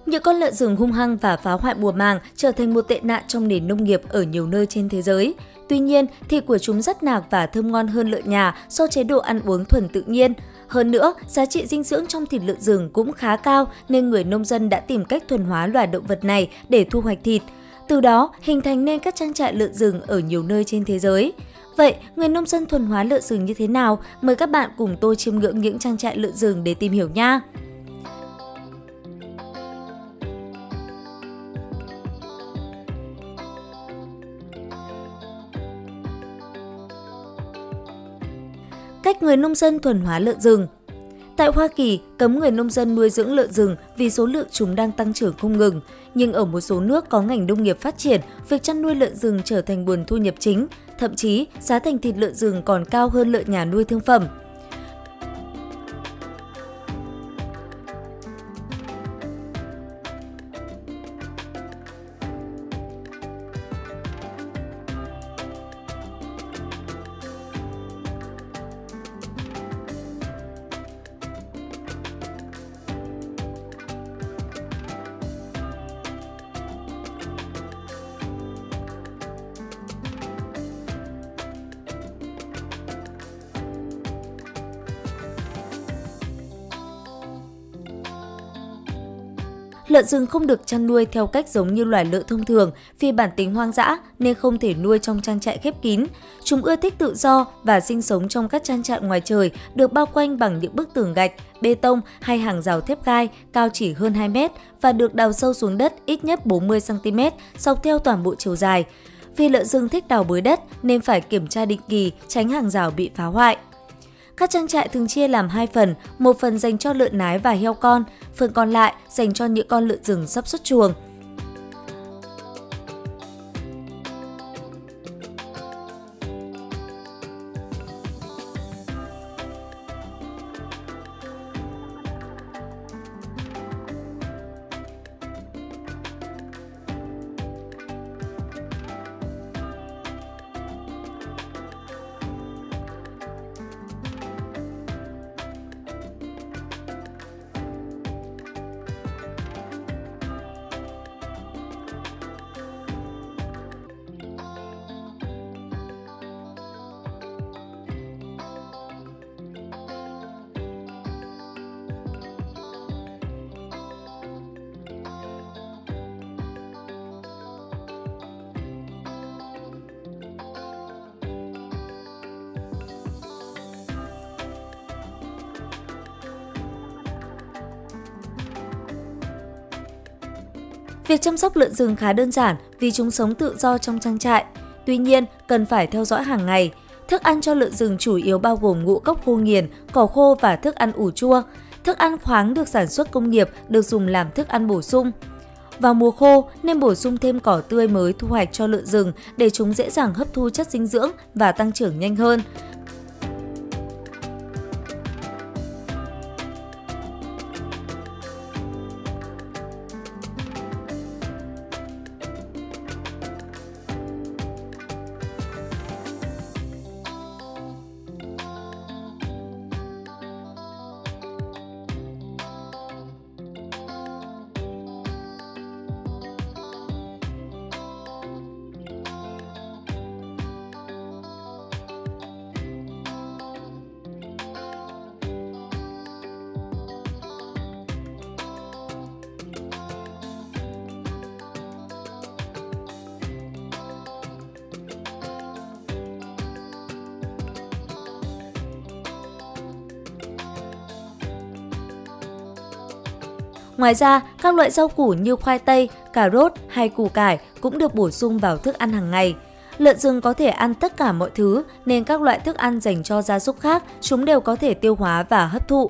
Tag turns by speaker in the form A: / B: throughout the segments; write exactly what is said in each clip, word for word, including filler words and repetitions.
A: Những con lợn rừng hung hăng và phá hoại mùa màng trở thành một tệ nạn trong nền nông nghiệp ở nhiều nơi trên thế giới. Tuy nhiên, thịt của chúng rất nạc và thơm ngon hơn lợn nhà do chế độ ăn uống thuần tự nhiên. Hơn nữa, giá trị dinh dưỡng trong thịt lợn rừng cũng khá cao nên người nông dân đã tìm cách thuần hóa loài động vật này để thu hoạch thịt. Từ đó, hình thành nên các trang trại lợn rừng ở nhiều nơi trên thế giới. Vậy, người nông dân thuần hóa lợn rừng như thế nào? Mời các bạn cùng tôi chiêm ngưỡng những trang trại lợn rừng để tìm hiểu nha! Cách người nông dân thuần hóa lợn rừng. Tại Hoa Kỳ, cấm người nông dân nuôi dưỡng lợn rừng vì số lượng chúng đang tăng trưởng không ngừng. Nhưng ở một số nước có ngành nông nghiệp phát triển, việc chăn nuôi lợn rừng trở thành nguồn thu nhập chính. Thậm chí, giá thành thịt lợn rừng còn cao hơn lợn nhà nuôi thương phẩm. Lợn rừng không được chăn nuôi theo cách giống như loài lợn thông thường vì bản tính hoang dã nên không thể nuôi trong trang trại khép kín. Chúng ưa thích tự do và sinh sống trong các trang trại ngoài trời được bao quanh bằng những bức tường gạch, bê tông hay hàng rào thép gai cao chỉ hơn hai mét và được đào sâu xuống đất ít nhất bốn mươi xăng ti mét dọc theo toàn bộ chiều dài. Vì lợn rừng thích đào bới đất nên phải kiểm tra định kỳ, tránh hàng rào bị phá hoại. Các trang trại thường chia làm hai phần, một phần dành cho lợn nái và heo con, phần còn lại dành cho những con lợn rừng sắp xuất chuồng. Việc chăm sóc lợn rừng khá đơn giản vì chúng sống tự do trong trang trại. Tuy nhiên, cần phải theo dõi hàng ngày. Thức ăn cho lợn rừng chủ yếu bao gồm ngũ cốc khô nghiền, cỏ khô và thức ăn ủ chua. Thức ăn khoáng được sản xuất công nghiệp được dùng làm thức ăn bổ sung. Vào mùa khô, nên bổ sung thêm cỏ tươi mới thu hoạch cho lợn rừng để chúng dễ dàng hấp thu chất dinh dưỡng và tăng trưởng nhanh hơn. Ngoài ra, các loại rau củ như khoai tây, cà rốt hay củ cải cũng được bổ sung vào thức ăn hàng ngày. Lợn rừng có thể ăn tất cả mọi thứ nên các loại thức ăn dành cho gia súc khác chúng đều có thể tiêu hóa và hấp thụ.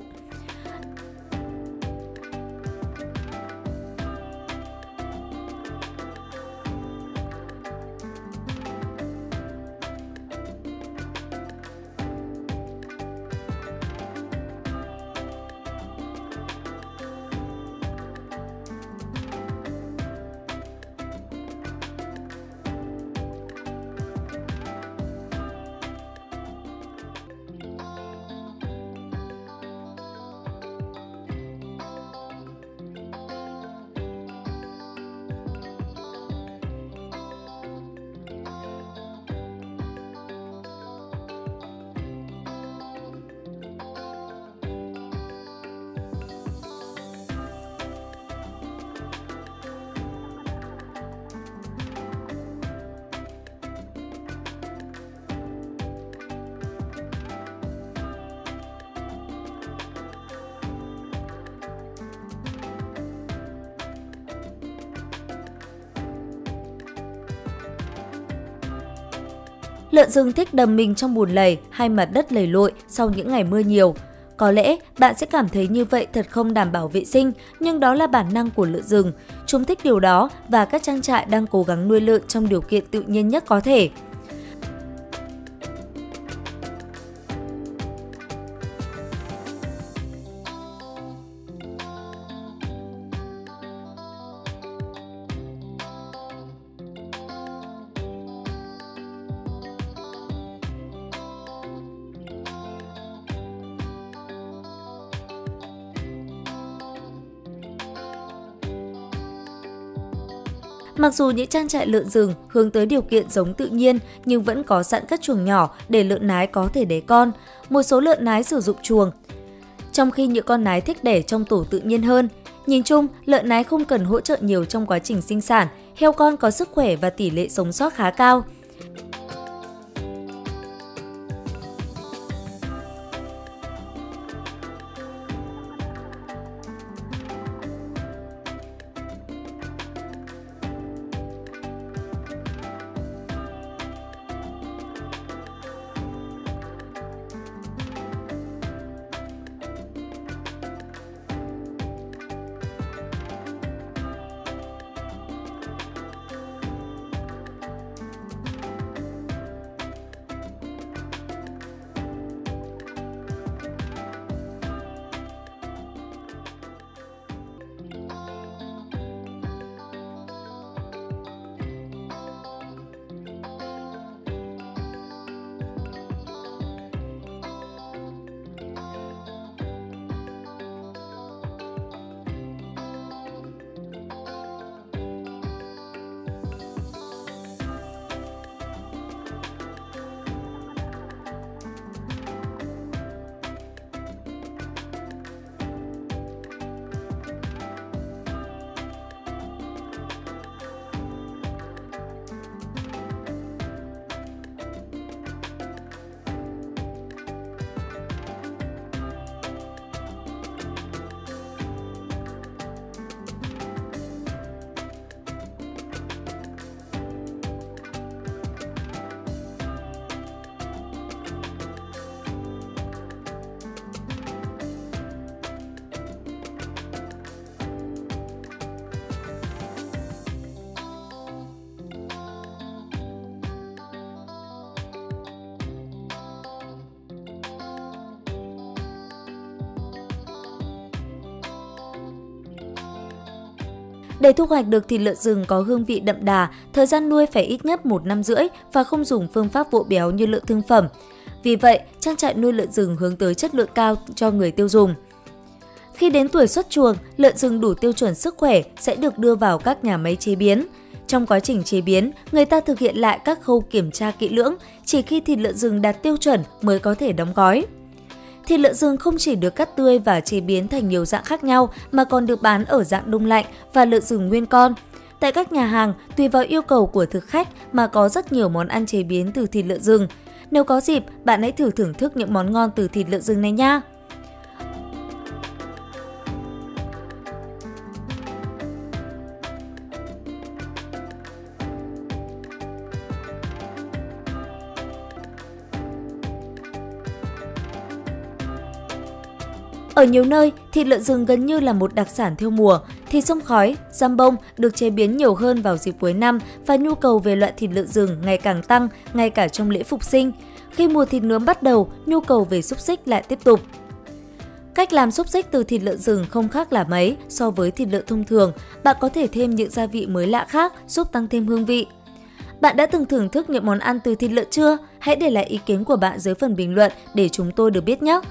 A: Lợn rừng thích đầm mình trong bùn lầy hay mặt đất lầy lội sau những ngày mưa nhiều. Có lẽ bạn sẽ cảm thấy như vậy thật không đảm bảo vệ sinh, nhưng đó là bản năng của lợn rừng. Chúng thích điều đó và các trang trại đang cố gắng nuôi lợn trong điều kiện tự nhiên nhất có thể. Mặc dù những trang trại lợn rừng hướng tới điều kiện giống tự nhiên nhưng vẫn có sẵn các chuồng nhỏ để lợn nái có thể đẻ con. Một số lợn nái sử dụng chuồng, trong khi những con nái thích đẻ trong tổ tự nhiên hơn. Nhìn chung, lợn nái không cần hỗ trợ nhiều trong quá trình sinh sản, heo con có sức khỏe và tỷ lệ sống sót khá cao. Để thu hoạch được thịt lợn rừng có hương vị đậm đà, thời gian nuôi phải ít nhất một năm rưỡi và không dùng phương pháp vỗ béo như lợn thương phẩm. Vì vậy, trang trại nuôi lợn rừng hướng tới chất lượng cao cho người tiêu dùng. Khi đến tuổi xuất chuồng, lợn rừng đủ tiêu chuẩn sức khỏe sẽ được đưa vào các nhà máy chế biến. Trong quá trình chế biến, người ta thực hiện lại các khâu kiểm tra kỹ lưỡng, chỉ khi thịt lợn rừng đạt tiêu chuẩn mới có thể đóng gói. Thịt lợn rừng không chỉ được cắt tươi và chế biến thành nhiều dạng khác nhau mà còn được bán ở dạng đông lạnh và lợn rừng nguyên con. Tại các nhà hàng, tùy vào yêu cầu của thực khách mà có rất nhiều món ăn chế biến từ thịt lợn rừng. Nếu có dịp, bạn hãy thử thưởng thức những món ngon từ thịt lợn rừng này nha! Ở nhiều nơi, thịt lợn rừng gần như là một đặc sản theo mùa. Thịt sông khói, giam bông được chế biến nhiều hơn vào dịp cuối năm và nhu cầu về loại thịt lợn rừng ngày càng tăng, ngay cả trong lễ Phục sinh. Khi mùa thịt nướng bắt đầu, nhu cầu về xúc xích lại tiếp tục. Cách làm xúc xích từ thịt lợn rừng không khác là mấy so với thịt lợn thông thường. Bạn có thể thêm những gia vị mới lạ khác giúp tăng thêm hương vị. Bạn đã từng thưởng thức những món ăn từ thịt lợn chưa? Hãy để lại ý kiến của bạn dưới phần bình luận để chúng tôi được biết nhé!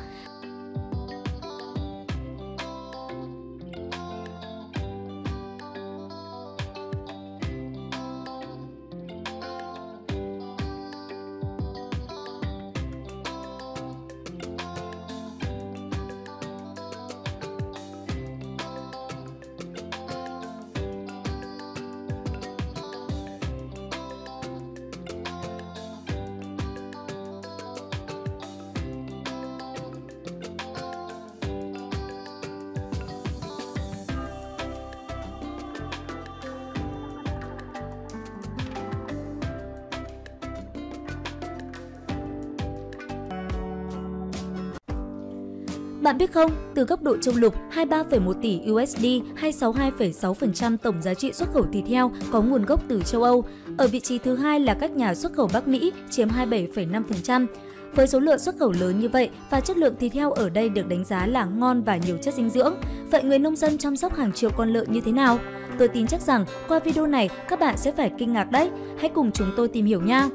A: Bạn biết không, từ góc độ châu lục, hai mươi ba phẩy một tỷ đô la, hai mươi sáu phẩy hai phẩy sáu phần trăm tổng giá trị xuất khẩu thịt heo có nguồn gốc từ châu Âu. Ở vị trí thứ hai là các nhà xuất khẩu Bắc Mỹ, chiếm hai mươi bảy phẩy năm phần trăm. Với số lượng xuất khẩu lớn như vậy và chất lượng thịt heo ở đây được đánh giá là ngon và nhiều chất dinh dưỡng, vậy người nông dân chăm sóc hàng triệu con lợn như thế nào? Tôi tin chắc rằng qua video này các bạn sẽ phải kinh ngạc đấy. Hãy cùng chúng tôi tìm hiểu nha!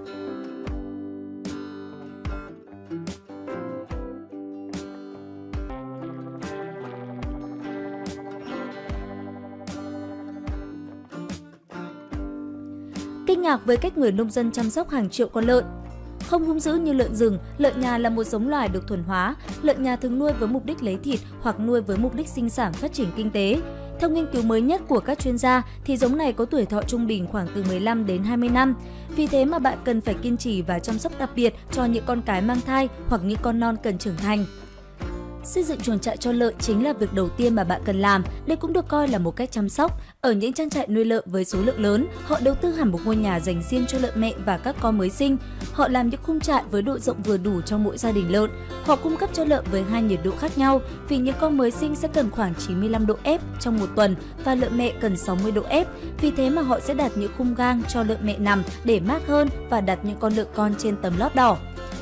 A: Kinh ngạc với cách người nông dân chăm sóc hàng triệu con lợn. Không hung dữ như lợn rừng, lợn nhà là một giống loài được thuần hóa. Lợn nhà thường nuôi với mục đích lấy thịt hoặc nuôi với mục đích sinh sản phát triển kinh tế. Theo nghiên cứu mới nhất của các chuyên gia, thì giống này có tuổi thọ trung bình khoảng từ mười lăm đến hai mươi năm. Vì thế mà bạn cần phải kiên trì và chăm sóc đặc biệt cho những con cái mang thai hoặc những con non cần trưởng thành. Xây dựng chuồng trại cho lợn chính là việc đầu tiên mà bạn cần làm. Đây cũng được coi là một cách chăm sóc. Ở những trang trại nuôi lợn với số lượng lớn, họ đầu tư hẳn một ngôi nhà dành riêng cho lợn mẹ và các con mới sinh. Họ làm những khung trại với độ rộng vừa đủ cho mỗi gia đình lợn. Họ cung cấp cho lợn với hai nhiệt độ khác nhau, vì những con mới sinh sẽ cần khoảng chín mươi lăm độ F trong một tuần và lợn mẹ cần sáu mươi độ F. Vì thế mà họ sẽ đặt những khung gang cho lợn mẹ nằm để mát hơn và đặt những con lợn con trên tấm lót đỏ.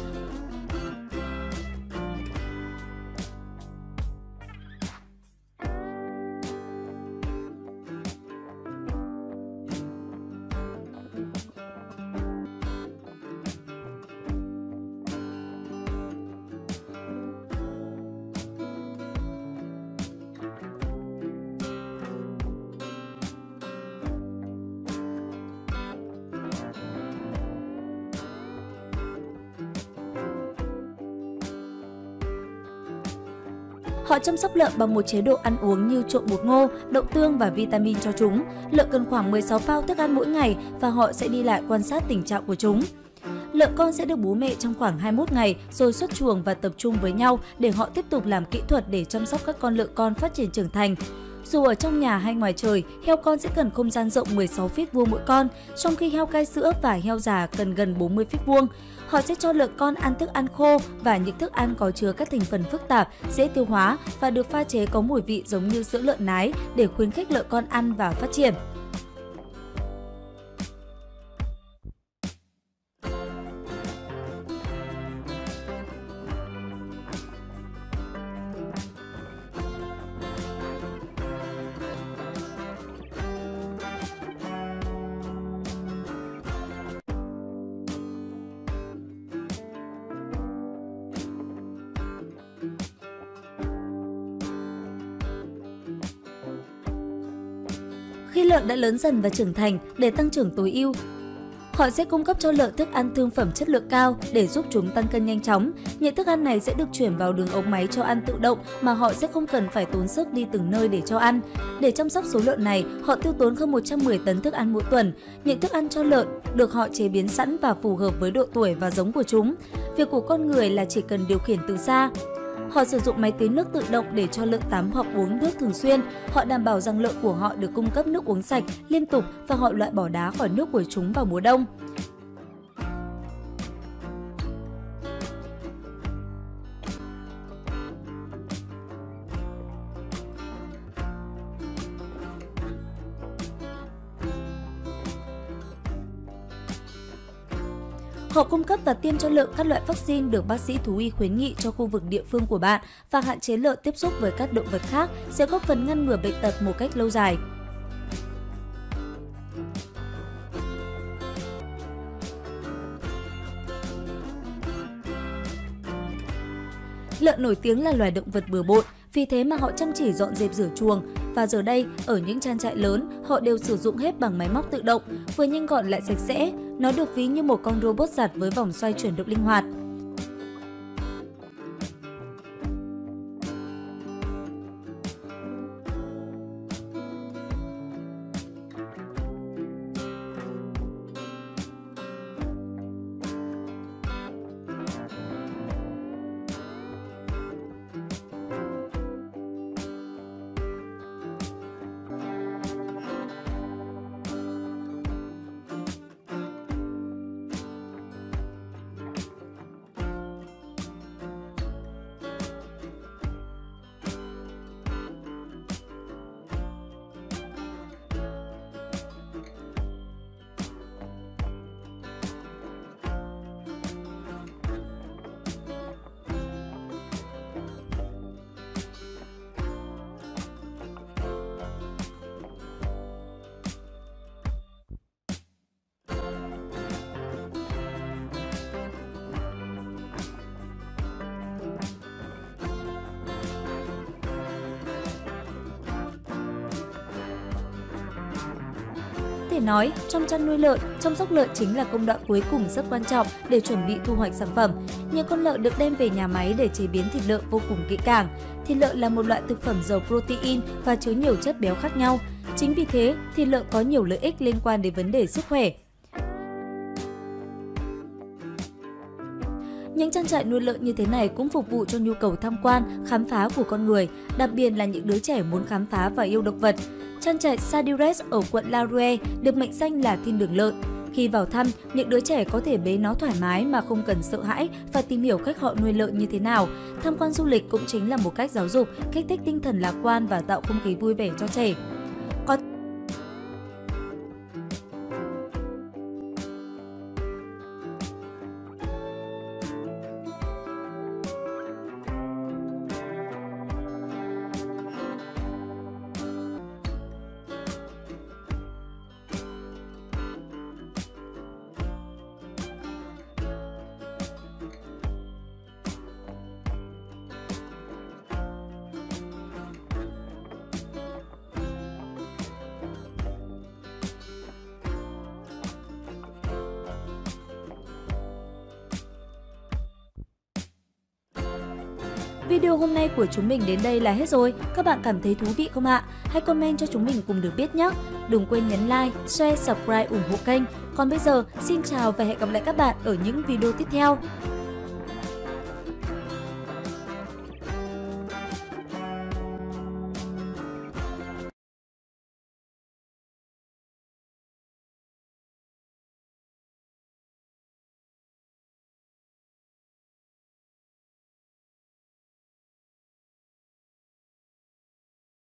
A: Họ chăm sóc lợn bằng một chế độ ăn uống như trộn bột ngô, đậu tương và vitamin cho chúng. Lợn cần khoảng mười sáu pound thức ăn mỗi ngày và họ sẽ đi lại quan sát tình trạng của chúng. Lợn con sẽ được bú mẹ trong khoảng hai mươi mốt ngày rồi xuất chuồng và tập trung với nhau để họ tiếp tục làm kỹ thuật để chăm sóc các con lợn con phát triển trưởng thành. Dù ở trong nhà hay ngoài trời, heo con sẽ cần không gian rộng mười sáu feet vuông mỗi con, trong khi heo cai sữa và heo già cần gần bốn mươi feet vuông. Họ sẽ cho lợn con ăn thức ăn khô và những thức ăn có chứa các thành phần phức tạp, dễ tiêu hóa và được pha chế có mùi vị giống như sữa lợn nái để khuyến khích lợn con ăn và phát triển. Khi lợn đã lớn dần và trưởng thành, để tăng trưởng tối ưu, họ sẽ cung cấp cho lợn thức ăn thương phẩm chất lượng cao để giúp chúng tăng cân nhanh chóng. Những thức ăn này sẽ được chuyển vào đường ống máy cho ăn tự động mà họ sẽ không cần phải tốn sức đi từng nơi để cho ăn. Để chăm sóc số lợn này, họ tiêu tốn hơn một trăm mười tấn thức ăn mỗi tuần. Những thức ăn cho lợn được họ chế biến sẵn và phù hợp với độ tuổi và giống của chúng. Việc của con người là chỉ cần điều khiển từ xa. Họ sử dụng máy tưới nước tự động để cho lợn tắm hoặc uống nước thường xuyên. Họ đảm bảo rằng lợn của họ được cung cấp nước uống sạch liên tục và họ loại bỏ đá khỏi nước của chúng vào mùa đông. Họ cung cấp và tiêm cho lợn các loại vaccine được bác sĩ thú y khuyến nghị cho khu vực địa phương của bạn và hạn chế lợn tiếp xúc với các động vật khác sẽ góp phần ngăn ngừa bệnh tật một cách lâu dài. Lợn nổi tiếng là loài động vật bừa bộn, vì thế mà họ chăm chỉ dọn dẹp rửa chuồng. Và giờ đây, ở những trang trại lớn, họ đều sử dụng hết bằng máy móc tự động, vừa nhanh gọn lại sạch sẽ. Nó được ví như một con robot giặt với vòng xoay chuyển động linh hoạt. thể nói, trong chăn nuôi lợn, chăm sóc lợn chính là công đoạn cuối cùng rất quan trọng để chuẩn bị thu hoạch sản phẩm. Những con lợn được đem về nhà máy để chế biến thịt lợn vô cùng kỹ càng. Thịt lợn là một loại thực phẩm giàu protein và chứa nhiều chất béo khác nhau. Chính vì thế, thịt lợn có nhiều lợi ích liên quan đến vấn đề sức khỏe. Những trang trại nuôi lợn như thế này cũng phục vụ cho nhu cầu tham quan, khám phá của con người, đặc biệt là những đứa trẻ muốn khám phá và yêu động vật. Trang trại Sadires ở quận La Rue được mệnh danh là thiên đường lợn. Khi vào thăm, những đứa trẻ có thể bế nó thoải mái mà không cần sợ hãi và tìm hiểu cách họ nuôi lợn như thế nào. Tham quan du lịch cũng chính là một cách giáo dục, kích thích tinh thần lạc quan và tạo không khí vui vẻ cho trẻ. Có Video hôm nay của chúng mình đến đây là hết rồi. Các bạn cảm thấy thú vị không ạ? Hãy comment cho chúng mình cùng được biết nhé. Đừng quên nhấn like, share, subscribe ủng hộ kênh. Còn bây giờ, xin chào và hẹn gặp lại các bạn ở những video tiếp theo.